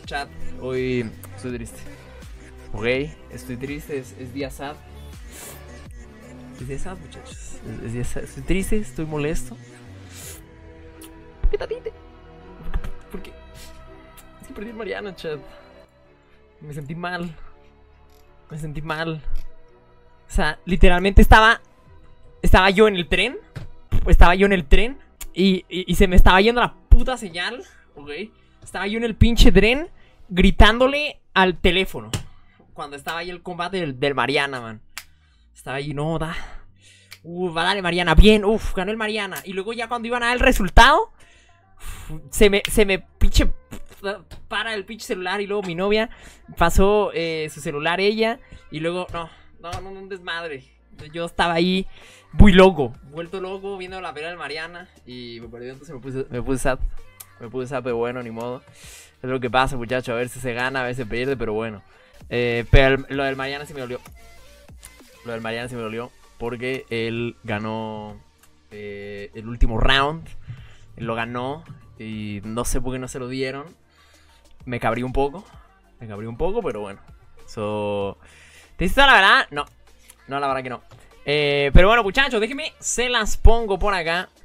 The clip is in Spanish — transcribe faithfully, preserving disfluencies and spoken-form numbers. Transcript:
chat. Hoy estoy triste. Ok, estoy triste, es, es día sad. Es día sad, muchachos. Es, es día sad. Estoy triste, estoy molesto. ¿Por qué tatite? ¿Por qué? Es que perdí el Mariana, chat. Me sentí mal. Me sentí mal. O sea, literalmente estaba. Estaba yo en el tren. Estaba yo en el tren. Y, y, y se me estaba yendo la puta señal. Ok. Estaba yo en el pinche tren gritándole al teléfono. Cuando estaba ahí el combate del, del Mariana, man. Estaba ahí, no, da. Uh, va a darle Mariana. Bien, uff, ganó el Mariana. Y luego ya cuando iban a dar el resultado, uf, se me, se me pinche para el pinche celular. Y luego mi novia pasó eh, su celular ella. Y luego, no, no, no, un desmadre. Yo estaba ahí muy loco, vuelto loco, viendo la pelea del Mariana. Y me perdió, entonces me puse, me puse sad. Me puse sad, pero bueno, ni modo. Es lo que pasa, muchachos. A ver si se gana, a ver si se pierde, pero bueno. Eh, pero el, lo del Mariana sí me dolió. Lo del Mariana sí me dolió. Porque él ganó eh, el último round. Él lo ganó. Y no sé por qué no se lo dieron. Me cabrí un poco. Me cabrí un poco, pero bueno. So, ¿te dices la verdad? No. No, la verdad que no. Eh, pero bueno, muchachos, déjenme, se las pongo por acá.